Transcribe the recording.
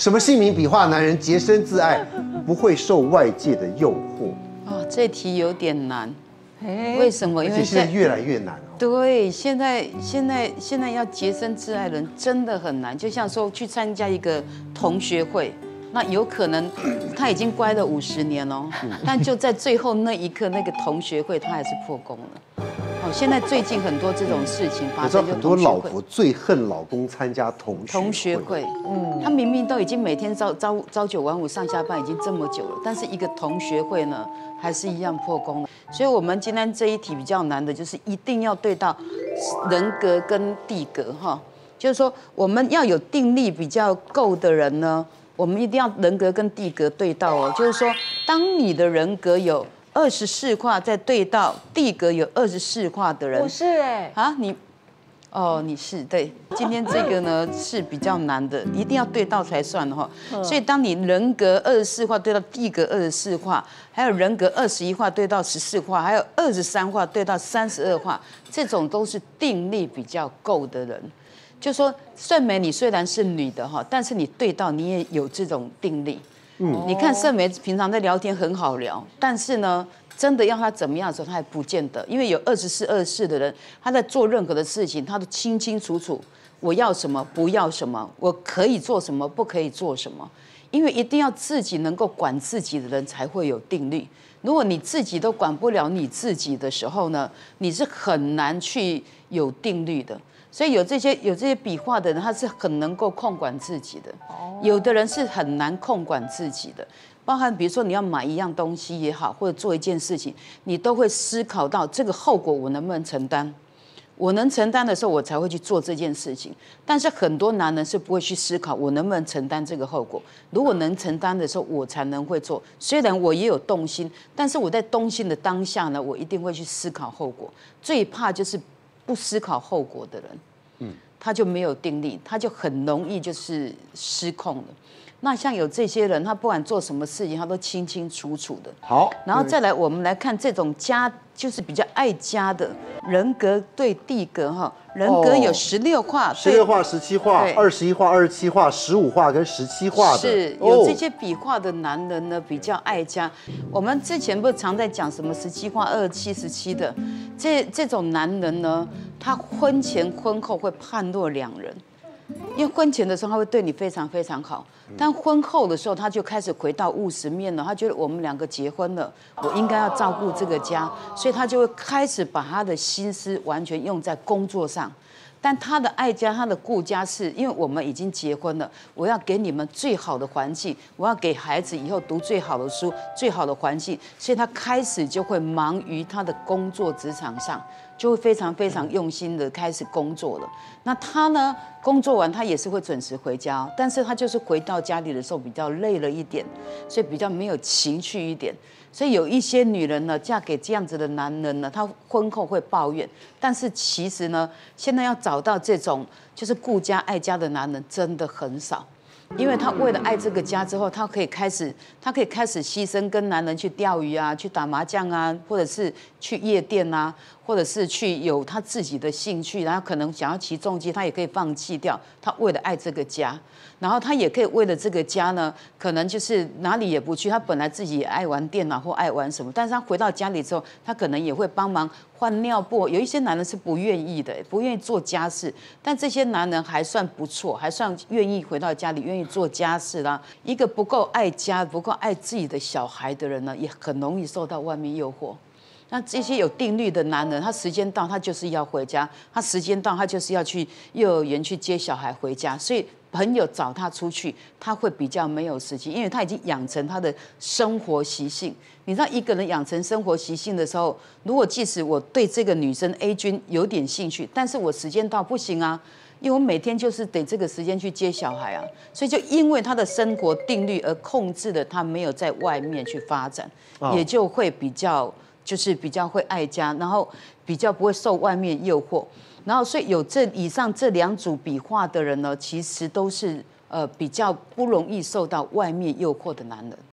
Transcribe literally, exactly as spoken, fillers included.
什么姓名笔画男人洁身自爱，不会受外界的诱惑？ 哦，这题有点难。为什么？因为现在越来越难哦。 对，现在现在现在要洁身自爱的人真的很难。就像说去参加一个同学会，那有可能他已经乖了五十年哦，但就在最后那一刻，那个同学会他还是破功了。哦，现在最近很多这种事情发生， 我知道很多老婆最恨老公参加同学同学会，嗯，他明明都已经每天朝朝朝九晚五上下班已经这么久了，但是一个同学会呢，还是一样破功了。所以我们今天这一题比较难的，就是一定要对到人格跟地格哈，就是说我们要有定力比较够的人呢，我们一定要人格跟地格对到哦，就是说当你的人格有二十四画在对到地格有二十四画的人， 我是哎、欸、 啊你，哦你是对，今天这个呢是比较难的，一定要对到才算哈。所以当你人格二十四画对到地格二十四画，还有人格二十一画对到十四画，还有二十三画对到三十二画，这种都是定力比较够的人。就说盛美，你虽然是女的哈，但是你对到你也有这种定力。嗯，你看盛梅平常在聊天很好聊，但是呢，真的要她怎么样的时候，她还不见得，因为有二十四、二十四的人，他在做任何的事情，他都清清楚楚，我要什么，不要什么，我可以做什么，不可以做什么，因为一定要自己能够管自己的人才会有定力。如果你自己都管不了你自己的时候呢，你是很难去有定律的。所以有这些有这些笔画的人，他是很能够控管自己的。有的人是很难控管自己的，包含比如说你要买一样东西也好，或者做一件事情，你都会思考到这个后果我能不能承担。我能承担的时候，我才会去做这件事情。但是很多男人是不会去思考我能不能承担这个后果。如果能承担的时候，我才能会做。虽然我也有动心，但是我在动心的当下呢，我一定会去思考后果。最怕就是不思考后果的人，嗯，他就没有定力，他就很容易就是失控了。那像有这些人，他不管做什么事情，他都清清楚楚的。 好， 然后再来，我们来看这种家，就是比较爱家的人格对地格哈，人格有十六画， 十六画、十七画、二十一画、二十七画、十五画跟十七画的， 是有这些笔画的男人呢，比较爱家。我们之前不是常在讲什么十七画、二十七、十七的，这这种男人呢，他婚前婚后会判若两人。因为婚前的时候他会对你非常非常好，但婚后的时候他就开始回到务实面了。他觉得我们两个结婚了，我应该要照顾这个家，所以他就会开始把他的心思完全用在工作上。但他的爱家、他的顾家是因为我们已经结婚了，我要给你们最好的环境，我要给孩子以后读最好的书、最好的环境，所以他开始就会忙于他的工作职场上，就会非常非常用心的开始工作了。那他呢，工作完他也是会准时回家，但是他就是回到家里的时候比较累了一点，所以比较没有情趣一点。所以有一些女人呢，嫁给这样子的男人呢，她婚后会抱怨，但是其实呢，现在要找到这种就是顾家爱家的男人真的很少。因为他为了爱这个家之后，他可以开始，他可以开始牺牲跟男人去钓鱼啊，去打麻将啊，或者是去夜店啊，或者是去有他自己的兴趣，然后可能想要骑重机，他也可以放弃掉。他为了爱这个家，然后他也可以为了这个家呢，可能就是哪里也不去。他本来自己也爱玩电脑或爱玩什么，但是他回到家里之后，他可能也会帮忙换尿布。有一些男人是不愿意的，不愿意做家事，但这些男人还算不错，还算愿意回到家里，愿意做家事啦。一个不够爱家、不够爱自己的小孩的人呢，也很容易受到外面诱惑。那这些有定律的男人，他时间到他就是要回家，他时间到他就是要去幼儿园去接小孩回家，所以朋友找他出去，他会比较没有时间，因为他已经养成他的生活习性。你知道一个人养成生活习性的时候，如果即使我对这个女生 A 君有点兴趣，但是我时间到不行啊，因为我每天就是得这个时间去接小孩啊，所以就因为他的生活定律而控制了他没有在外面去发展，也就会比较就是比较会爱家，然后比较不会受外面诱惑。然后，所以有这以上这两组笔画的人呢，其实都是呃比较不容易受到外面诱惑的男人。